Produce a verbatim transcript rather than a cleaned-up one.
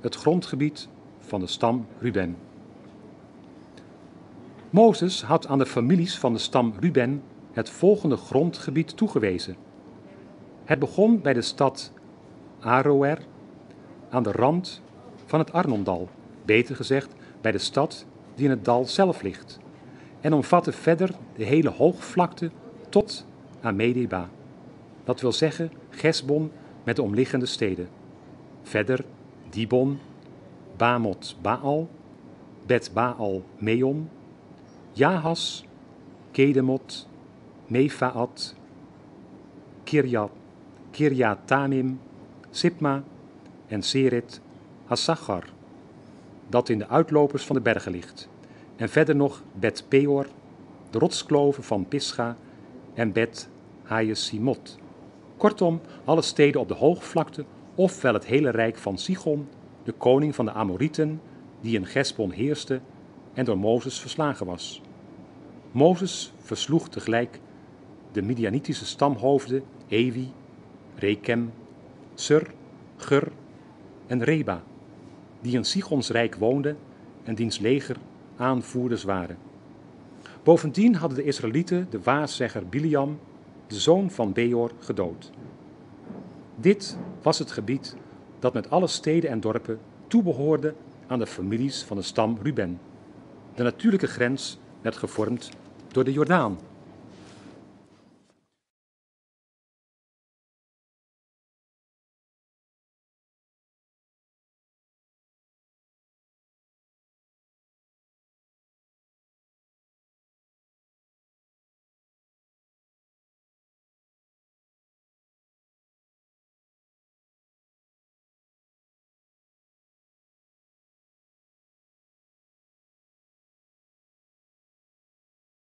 het grondgebied van de stam Ruben. Mozes had aan de families van de stam Ruben het volgende grondgebied toegewezen. Het begon bij de stad Aroer aan de rand van het Arnondal, beter gezegd bij de stad die in het dal zelf ligt, en omvatte verder de hele hoogvlakte tot aan Medeba, dat wil zeggen Gesbon met de omliggende steden. Verder Dibon, Bamot Baal, Bet Baal Meon, Jahas, Kedemot, Mefaat, Kirjat, Kirjatanim, Sipma en Seret Hassachar, dat in de uitlopers van de bergen ligt. En verder nog Bet Peor, de rotskloven van Pisga en Bet Hayesimot. Kortom, alle steden op de hoogvlakte, ofwel het hele rijk van Sichon, de koning van de Amorieten, die in Gesbon heerste en door Mozes verslagen was. Mozes versloeg tegelijk de Midianitische stamhoofden Ewi, Rekem, Sur, Gur en Reba, die in Sichons rijk woonden en diens leger aanvoerders waren. Bovendien hadden de Israëlieten de waarzegger Biliam, de zoon van Beor, gedood. Dit was het gebied dat met alle steden en dorpen toebehoorde aan de families van de stam Ruben. De natuurlijke grens werd gevormd door de Jordaan.